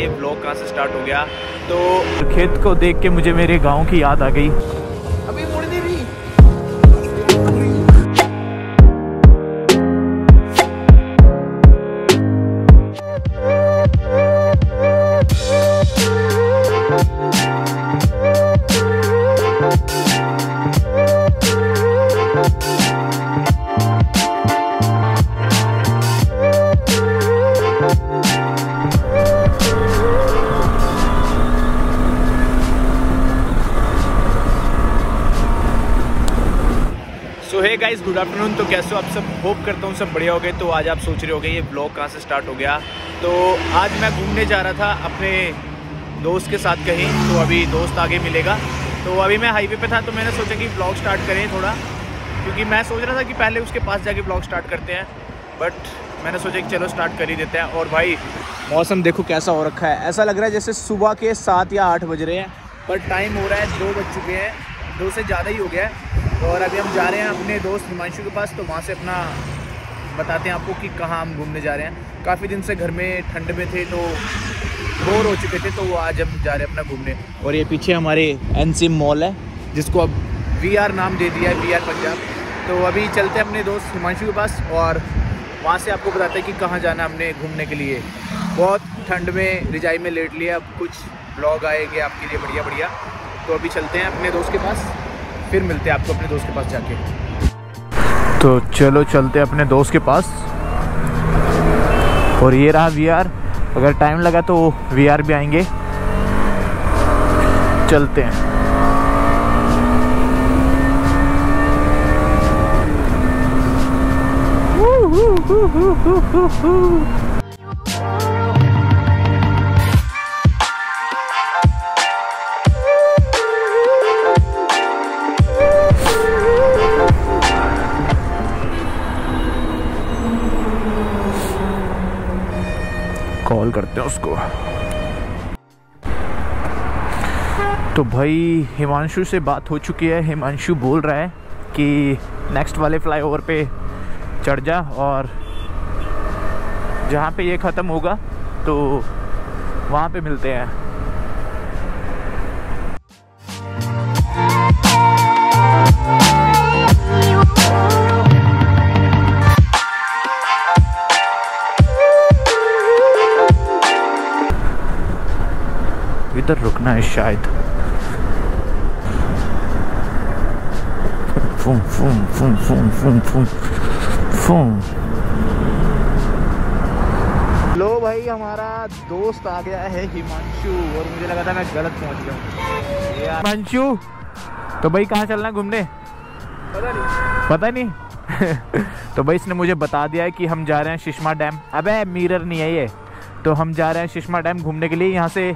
ये ब्लॉग कहाँ से स्टार्ट हो गया। तो खेत को देख के मुझे मेरे गांव की याद आ गई। अभी मुड़ नहीं रही। Hey guys, good afternoon. तो कैसे हो आप सब? होप करता हूँ सब बढ़िया हो गए। तो आज आप सोच रहे होगे ये ब्लॉग कहाँ से स्टार्ट हो गया। तो आज मैं घूमने जा रहा था अपने दोस्त के साथ कहीं। तो अभी दोस्त आगे मिलेगा। तो अभी मैं हाईवे पे था तो मैंने सोचा कि ब्लॉग स्टार्ट करें थोड़ा, क्योंकि मैं सोच रहा था कि पहले उसके पास जाके ब्लॉग स्टार्ट करते हैं, बट मैंने सोचा कि चलो स्टार्ट कर ही देते हैं। और भाई मौसम देखो कैसा हो रखा है। ऐसा लग रहा है जैसे सुबह के 7 या 8 बज रहे हैं, पर टाइम हो रहा है 2 बज चुके हैं, 2 से ज़्यादा ही हो गया है। और अभी हम जा रहे हैं अपने दोस्त हिमांशु के पास। तो वहाँ से अपना बताते हैं आपको कि कहाँ हम घूमने जा रहे हैं। काफ़ी दिन से घर में ठंड में थे तो बोर हो चुके थे, तो वो आज हम जा रहे हैं अपना घूमने। और ये पीछे हमारे एनसिम मॉल है, जिसको अब VR नाम दे दिया है, VR पंजाब। तो अभी चलते हैं अपने दोस्त हिमांशु के पास और वहाँ से आपको बताते हैं कि कहाँ जाना है हमने घूमने के लिए। बहुत ठंड में रिजाई में लेट लिया, अब कुछ ब्लॉग आएंगे आपके लिए बढ़िया बढ़िया। तो अभी चलते हैं अपने दोस्त के पास, फिर मिलते हैं आपको अपने दोस्त के पास जाके। तो चलो चलते हैं अपने दोस्त के पास। और ये रहा VR। अगर टाइम लगा तो VR भी आएंगे। चलते हैं। कॉल करते हैं उसको। तो भाई हिमांशु से बात हो चुकी है। हिमांशु बोल रहा है कि नेक्स्ट वाले फ्लाईओवर पे चढ़ जा और जहाँ पे ये ख़त्म होगा तो वहाँ पे मिलते हैं। इधर रुकना है शायद। फूम फूम फूम फूम फूम फूम फूम। लो भाई, हमारा दोस्त आ गया है हिमांशु, और मुझे लगा था मैं गलत पहुंच गया हूँ। हिमांशु, तो भाई कहाँ चलना है घूमने? पता नहीं। तो भाई इसने मुझे बता दिया है कि हम जा रहे हैं शिश्मा डैम। अबे मिरर नहीं है ये। तो हम जा रहे हैं शिश्मा डैम घूमने के लिए। यहाँ से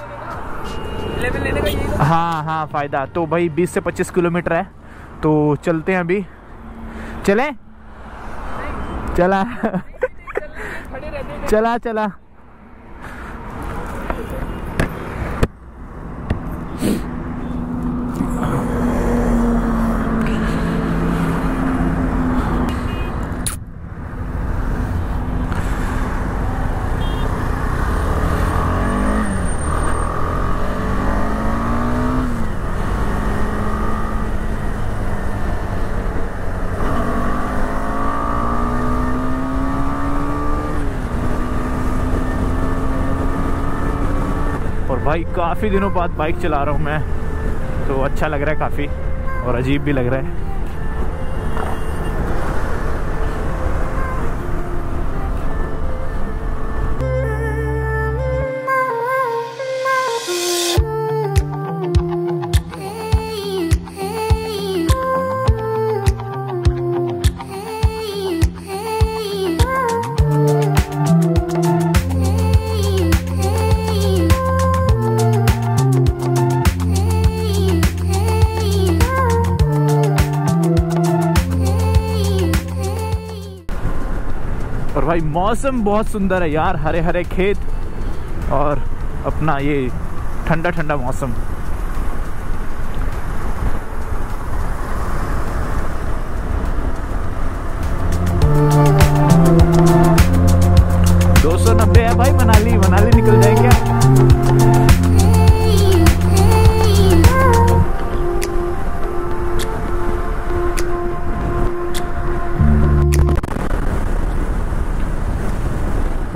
लेने का हाँ फ़ायदा। तो भाई 20 से 25 किलोमीटर है। तो चलते हैं अभी। चलें? चला चला चला। भाई काफ़ी दिनों बाद बाइक चला रहा हूँ मैं, तो अच्छा लग रहा है काफ़ी, और अजीब भी लग रहा है। और भाई मौसम बहुत सुंदर है यार, हरे हरे खेत और अपना ये ठंडा ठंडा मौसम। $290 है भाई। मनाली निकल जाएंगे।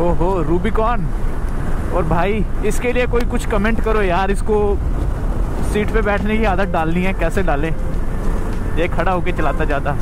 ओहो रूबिकॉन। और भाई इसके लिए कोई कुछ कमेंट करो यार, इसको सीट पे बैठने की आदत डालनी है, कैसे डालें? ये खड़ा होके चलाता जाता।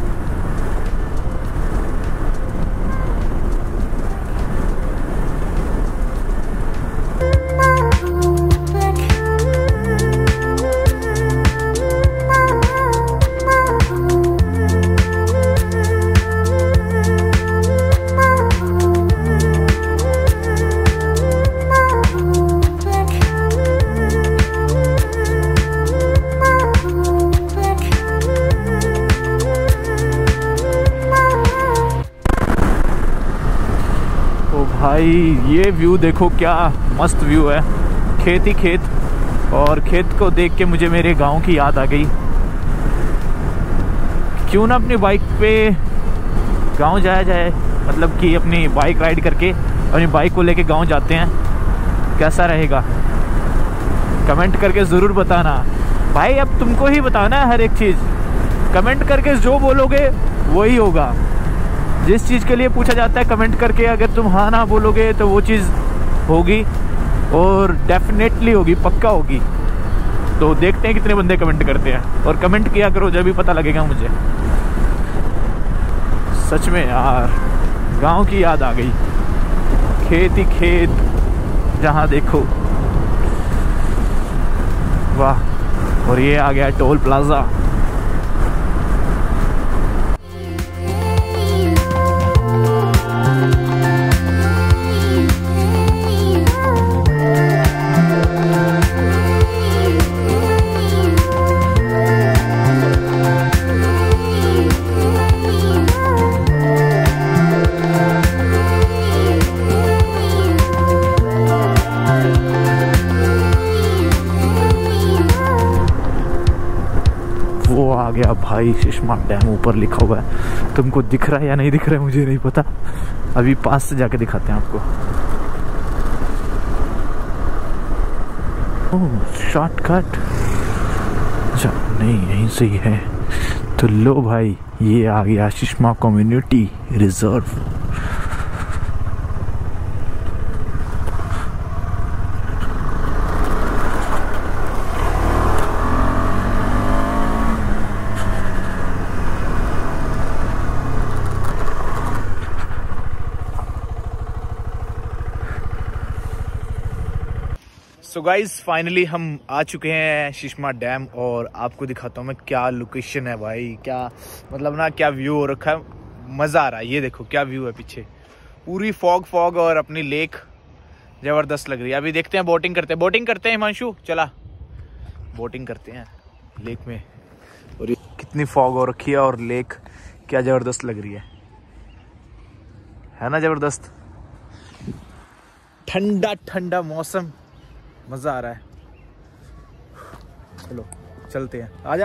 भाई ये व्यू देखो, क्या मस्त व्यू है, खेत ही खेत। और खेत को देख के मुझे मेरे गांव की याद आ गई। क्यों ना अपनी बाइक पे गांव जाया जाए, मतलब कि अपनी बाइक राइड करके अपनी बाइक को लेके गांव जाते हैं, कैसा रहेगा? कमेंट करके ज़रूर बताना भाई। अब तुमको ही बताना है हर एक चीज़, कमेंट करके जो बोलोगे वही होगा। जिस चीज़ के लिए पूछा जाता है कमेंट करके, अगर तुम हाँ ना बोलोगे तो वो चीज़ होगी और डेफिनेटली होगी, पक्का होगी। तो देखते हैं कितने बंदे कमेंट करते हैं, और कमेंट किया करो जब भी पता लगेगा मुझे। सच में यार गांव की याद आ गई, खेत ही खेत जहाँ देखो। वाह। और ये आ गया टोल प्लाजा। वो आ गया भाई शिशमा डैम, ऊपर लिखा हुआ है। तुमको दिख रहा है या नहीं दिख रहा है मुझे नहीं पता, अभी पास से जाके दिखाते हैं आपको। ओह शॉर्टकट, अच्छा नहीं यहीं से ही है। तो लो भाई ये आ गया शिशमा community reserve. So guys finally हम आ चुके हैं शिशमा डैम, और आपको दिखाता हूँ मैं क्या लोकेशन है भाई, क्या मतलब ना क्या व्यू हो रखा है, मज़ा आ रहा है। ये देखो क्या व्यू है पीछे, पूरी फॉग और अपनी लेक ज़बरदस्त लग रही है। अभी देखते हैं, बोटिंग करते हैं हिमांशु, चला बोटिंग करते हैं लेक में। और ये कितनी फॉग हो रखी है और लेक क्या ज़बरदस्त लग रही है ना, ज़बरदस्त। ठंडा ठंडा मौसम, मज़ा आ रहा है। चलो चलते हैं, आजा।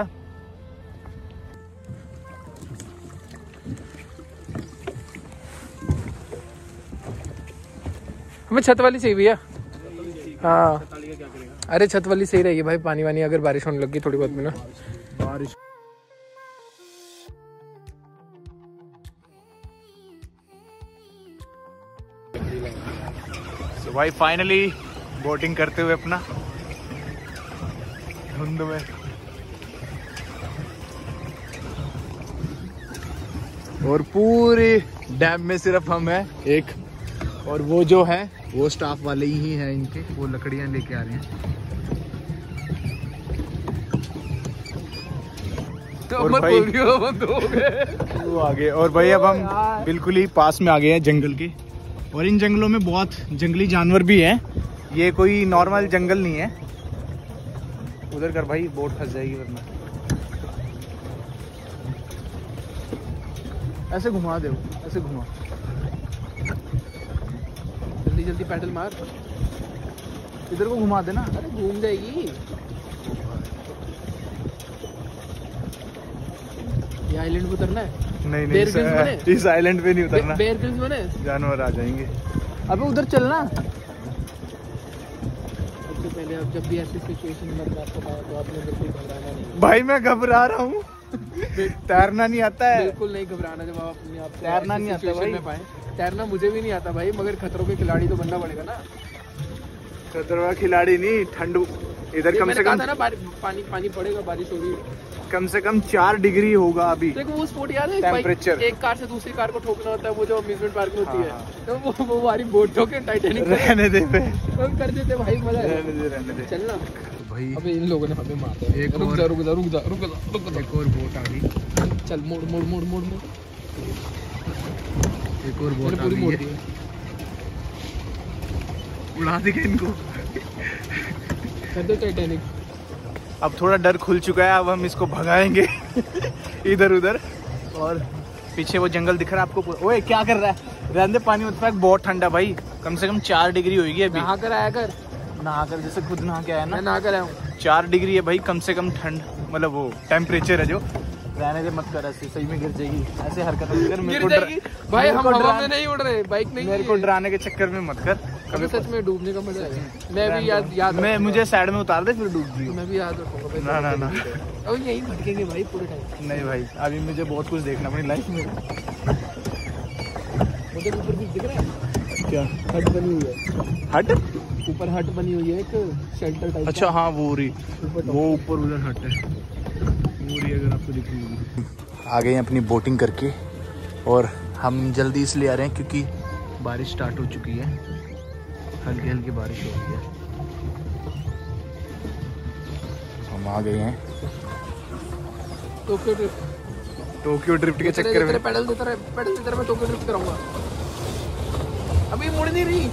हमें छत वाली चाहिए भैया। हाँ अरे छत वाली सही रहेगी भाई, पानी वानी अगर बारिश होने लगी थोड़ी बहुत में ना। बारिश तो भाई फाइनली बोटिंग करते हुए अपना धुंध में। और पूरे डैम में सिर्फ हम हैं एक, और वो जो है वो स्टाफ वाले ही हैं इनके, वो लकड़ियां लेके आ रहे हैं। तो और भाई बंद हो गए, वो आ गए। और भाई अब हम बिल्कुल ही पास में आ गए हैं जंगल के, और इन जंगलों में बहुत जंगली जानवर भी हैं, ये कोई नॉर्मल जंगल नहीं है। उधर कर भाई, बोट फंस जाएगी वरना। ऐसे घुमा दे, ऐसे घुमा, जल्दी जल्दी पैडल मार, इधर को घुमा देना। अरे घूम जाएगी ये आइलैंड पे उतरना है। नहीं इस आइलैंड पे नहीं उतरना, बेयर ग्रिल्स बने, जानवर आ जाएंगे। अबे उधर चलना। सबसे पहले अब जब भी ऐसी सिचुएशन में आपको तो आपने बिल्कुल घबराना नहीं भाई, मैं घबरा रहा हूँ। तैरना नहीं आता है? बिल्कुल नहीं घबराना जब आप अपने आप को तैरना नहीं आता सिचुएशन में पाए। तैरना मुझे भी नहीं आता भाई, मगर खतरों के खिलाड़ी तो बनना पड़ेगा ना। खतरनाक खिलाड़ी नहीं, ठंड इधर कम से कम ना पानी पानी पड़ेगा, बारिश हो रही है, कम से कम 4 डिग्री होगा अभी। देखो वो स्पोर्ट याद है, टेम्परेचर एक कार से दूसरी कार को ठोकना होता है, वो जो अम्यूजमेंट पार्क में होती है, तो वो हमारी बोट ठोके टाइटैनिक रहने दे पे कर देते भाई, मजा रहने दे चलना भाई। अबे इन लोगों ने हमें मारा। रुक जा एक और बोट आ गई। चल मोड़ मोड़ मोड़ मोड़ मोड़, एक और बोट पूरी मोड़ दी, उड़ा देगा इनको। कर दो टाइटैनिक। अब थोड़ा डर खुल चुका है, अब हम इसको भगाएंगे इधर उधर। और पीछे वो जंगल दिख रहा है आपको। ओए क्या कर रहा है? रहने पानी मत फेंक, बहुत ठंडा भाई, कम से कम 4 डिग्री होगी अभी। नहा कर आया कर, नहा कर, जैसे खुद नहा के आया ना, मैं नहा कर आया हूँ। 4 डिग्री है भाई कम से कम ठंड, मतलब वो टेम्परेचर है जो। रहने दे मत कर, ऐसे सही में गिर जाएगी, ऐसे हरकत मत कर। मेरे को भाई हम हवा में नहीं उड़ रहे, बाइक नहीं, मेरे को डराने के चक्कर में मत कर। कभी सच में डूबने का मजा है। मैं भी याद मैं मुझे साइड में उतार दे, फिर डूब रही हूँ। मैं भी याद रखूंगा। ना और यही भटकेंगे भाई पूरे टाइम। नहीं भाई, अभी मुझे बहुत कुछ देखना अपनी लाइफ में। मुझे ऊपर भी दिख रहा है क्या? हट बनी हुई है, हट ऊपर हट बनी हुई है, एक शेल्टर टाइप। अच्छा हाँ, वो रही, वो ऊपर उधर हट है, वो रही, अगर आपको दिख रही होगी। आ गए हैं अपनी बोटिंग करके, और हम जल्दी इसलिए आ रहे हैं क्योंकि बारिश स्टार्ट हो चुकी है, हल्की हल्की बारिश हो रही है। हम आ गए हैं टोक्यो ड्रिफ्ट के चक्कर में। पैडल देता रहे मैं टोक्यो ड्रिफ्ट कराऊंगा। अभी मुड़ नहीं रही।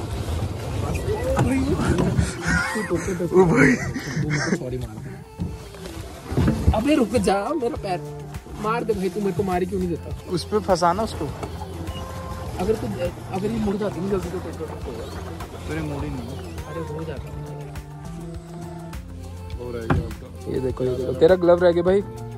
ओ भाई सॉरी मार। अबे रुक जा, मेरा पैर मार दे भाई, तू मेरे को मारी क्यों नहीं देता? उस पे फंसाना उसको। अगर ये मुड़ जाती नहीं जल्दी तो टोक्यो ड्रिफ्ट होगा। तेरे मोड़ी नहीं, अरे हो जाता। हो रहा है ये देखो तेरा ग्लव रह गया भाई।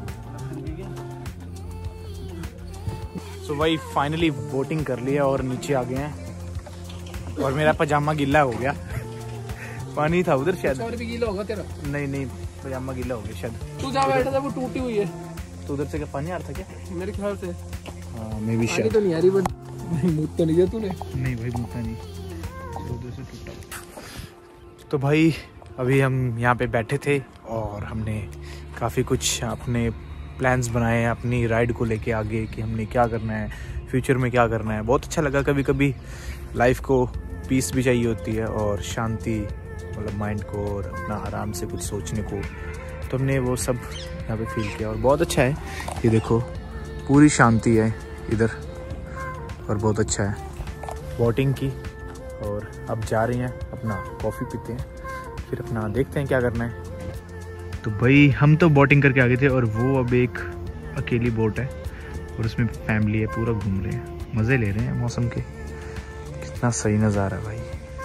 सो भाई फाइनली बोटिंग कर लिया और नीचे आ गए हैं, और मेरा पजामा गीला हो गया। पानी था उधर शायद। और भी गीला होगा तेरा? नहीं, पजामा गीला हो गया शायद। तू जहाँ बैठा था वो टूटी हुई है, तो उधर से क्या पानी आ रहा था क्या? मेरे ख्याल से। हाँ मैं भी शायद। तो नहीं आ रही, बट मुझ तो नहीं दिया तूने। नहीं भाई, मुझे नहीं, उधर से टूटा। तो भाई अभी हम यहाँ पे बैठे थे और हमने काफ़ी कुछ अपने प्लान्स बनाए हैं अपनी राइड को लेके आगे, कि हमने क्या करना है फ्यूचर में, क्या करना है। बहुत अच्छा लगा। कभी कभी लाइफ को पीस भी चाहिए होती है, और शांति, मतलब माइंड को, और अपना आराम से कुछ सोचने को। तो हमने वो सब यहाँ पे फील किया, और बहुत अच्छा है। ये देखो पूरी शांति है इधर, और बहुत अच्छा है बोटिंग की। और अब जा रही हैं, अपना कॉफ़ी पीते हैं, फिर अपना देखते हैं क्या करना है। तो भाई हम तो बोटिंग करके आ गए थे, और वो अब एक अकेली बोट है, और उसमें फैमिली है, पूरा घूम रहे हैं, मज़े ले रहे हैं मौसम के। कितना सही नज़ारा है भाई।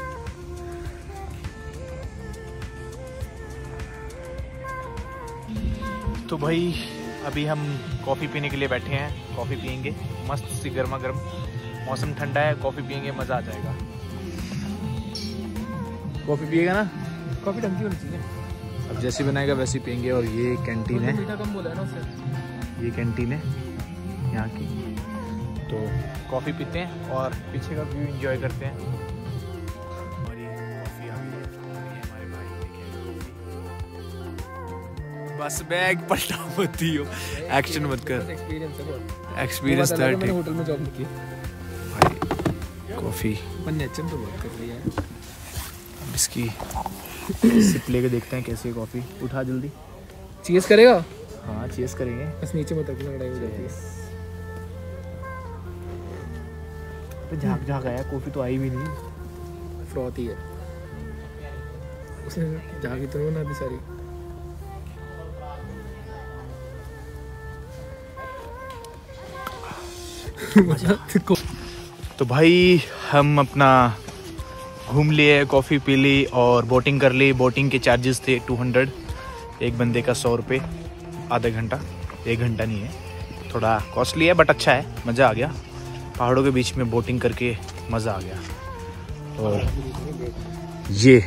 तो भाई अभी हम कॉफ़ी पीने के लिए बैठे हैं, कॉफ़ी पियेंगे मस्त सी गर्मा गर्म। मौसम ठंडा है, कॉफ़ी पियेंगे, मज़ा आ जाएगा। कॉफ़ी पिएगा ना? कॉफी ढंग की होनी चाहिए। अब जैसी बनाएगा वैसी पियेंगे। और ये कैंटीन है, मीठा कम बोला है ना उससे। ये कैंटीन है यहाँ की। तो कॉफ़ी पीते हैं और पीछे का व्यू एंजॉय करते हैं। और ये कॉफ़ी आ गई है, हमारे भाई लेके आए कॉफ़ी। बस बैग पलटा मत दियो, एक्शन मत कर। एक्सपीरियंस है बहुत। एक्सपीरियंस था। मैंने होटल में जॉब की भाई कॉफ़ी पर नेचर तो बहुत कर रही है। अब इसकी सिप लेके देखते हैं कैसी है कॉफ़ी। उठा जल्दी। चीज़ करेगा? हाँ चीज़ करेंगे। बस नीचे मत रखना, लड़ाई हो जाती है। तो झाग झाग आया, कॉफ़ी तो आई भी नहीं। फ्रॉथ ही है, उसने झागी तो नहीं बना दी सारी। तो भाई हम अपना घूम लिए, कॉफ़ी पी ली और बोटिंग कर ली। बोटिंग के चार्जेस थे 200, एक बंदे का 100 रुपये, आधा घंटा। 1 घंटा नहीं है, थोड़ा कॉस्टली है बट अच्छा है, मज़ा आ गया। पहाड़ों के बीच में बोटिंग करके मज़ा आ गया। और ये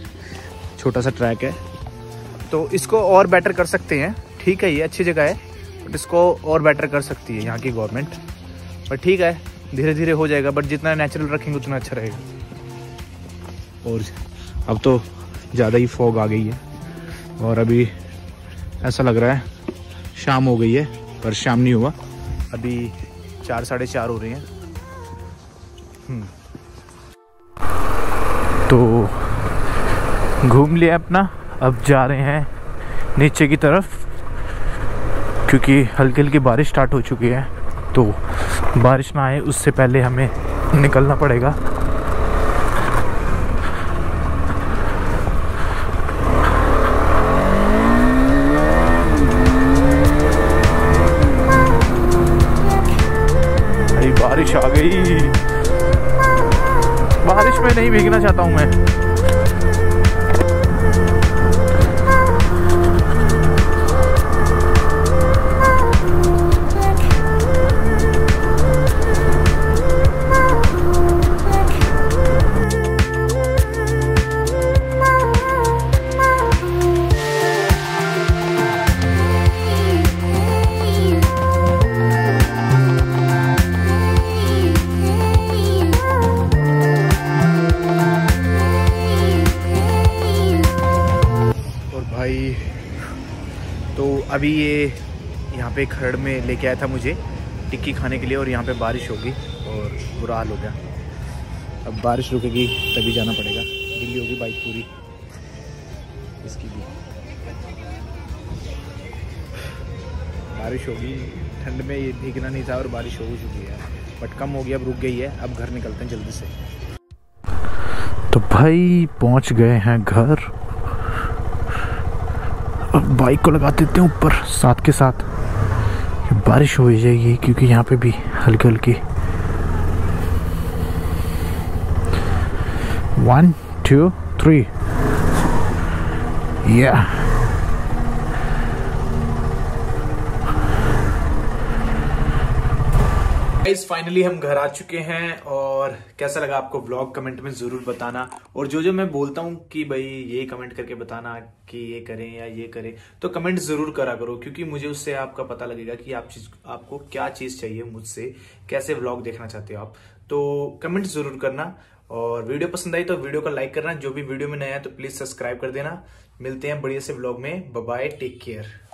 छोटा सा ट्रैक है, तो इसको और बेटर कर सकते हैं। ठीक है, ये अच्छी जगह है बट इसको और बेटर कर सकती है यहाँ की गवर्नमेंट। बट ठीक है, धीरे धीरे हो जाएगा, बट जितना नेचुरल रखेंगे उतना अच्छा रहेगा। और अब तो ज़्यादा ही फॉग आ गई है और अभी ऐसा लग रहा है शाम हो गई है, पर शाम नहीं हुआ, अभी 4 साढ़े 4 हो रहे हैं। तो घूम लिया अपना, अब जा रहे हैं नीचे की तरफ, क्योंकि हल्की हल्की बारिश स्टार्ट हो चुकी है। तो बारिश ना आए उससे पहले हमें निकलना पड़ेगा। अरे बारिश आ गई, बारिश में नहीं भीगना चाहता हूँ मैं। तो अभी ये यहाँ पे खरड़ में लेके आया था मुझे टिक्की खाने के लिए, और यहाँ पे बारिश होगी और बुरा हाल हो गया। अब बारिश रुकेगी तभी जाना पड़ेगा। गिल्ली होगी बाइक पूरी इसकी भी। बारिश होगी, ठंड में ये भीगना नहीं था और बारिश हो चुकी है, बट कम हो गया, अब रुक गई है। अब घर निकलते हैं जल्दी से। तो भाई पहुँच गए हैं घर। अब बाइक को लगा देते हैं ऊपर साथ के साथ, बारिश हो जाएगी क्योंकि यहाँ पे भी हल्की हल्की। 1 2 3 या गाइस, फाइनली हम घर आ चुके हैं। और कैसा लगा आपको व्लॉग कमेंट में जरूर बताना। और जो मैं बोलता हूँ कि भाई ये कमेंट करके बताना कि ये करें या ये करें, तो कमेंट जरूर करा करो, क्योंकि मुझे उससे आपका पता लगेगा कि आपको क्या चीज चाहिए मुझसे, कैसे व्लॉग देखना चाहते हो आप। तो कमेंट जरूर करना। और वीडियो पसंद आई तो वीडियो को लाइक करना। जो भी वीडियो में नया है तो प्लीज सब्सक्राइब कर देना। मिलते हैं बढ़िया से व्लॉग में। Bye bye, take care.